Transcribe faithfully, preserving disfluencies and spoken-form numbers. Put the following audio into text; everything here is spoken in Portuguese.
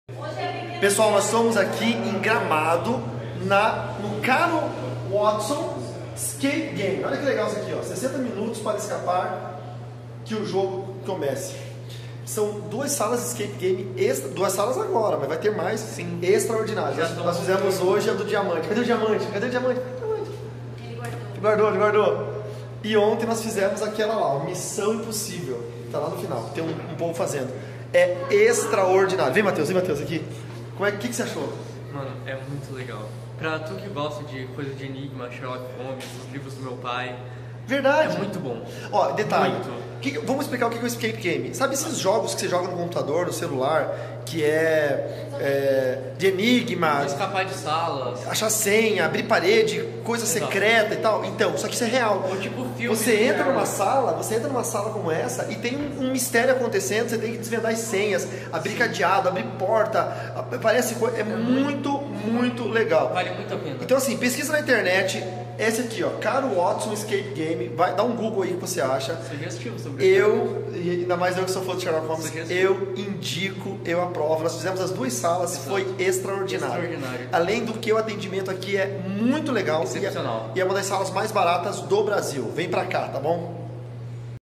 Pessoal, nós estamos aqui em Gramado, na, no Caro Watson Escape Game. Olha que legal isso aqui, ó. sessenta minutos para escapar que o jogo comece. São duas salas de escape game extra, duas salas agora, mas vai ter mais. Sim. Extraordinárias. Nós, nós fizemos hoje a do diamante. Cadê o diamante? Cadê o diamante? Diamante. Ele guardou. Ele guardou, ele guardou. E ontem nós fizemos aquela lá, Missão Impossível. Tá lá no final, tem um, um povo fazendo. É extraordinário. Vem, Matheus, vem, Matheus, aqui. Como é que, que você achou? Mano, é muito legal. Pra tu que gosta de coisa de enigma, Sherlock Holmes, os livros do meu pai. Verdade. É muito bom. Ó, detalhe. Muito. Que, vamos explicar o que é o escape game. Sabe esses jogos que você joga no computador, no celular, que é, é de enigma, escapar de salas, achar senha, abrir parede, coisa Exato. secreta e tal? Então, só que isso é real. Ou tipo filme. Você entra numa sala, você entra numa sala como essa e tem um, um mistério acontecendo, você tem que desvendar as senhas, abrir Sim. cadeado, abrir porta, parece coisa, é, é muito, muito legal. Vale muito a pena. Então assim, pesquisa na internet. Esse aqui, ó, Caro Watson Escape Game, vai, dá um Google aí que você acha. Sugestivo sobre Eu, e ainda mais eu que sou fã de Sherlock Holmes, Sugestivo. eu indico, eu aprovo. Nós fizemos as duas salas, Exato. foi extraordinário. extraordinário. Além do que o atendimento aqui é muito legal. Excepcional. E é, e é uma das salas mais baratas do Brasil. Vem pra cá, tá bom?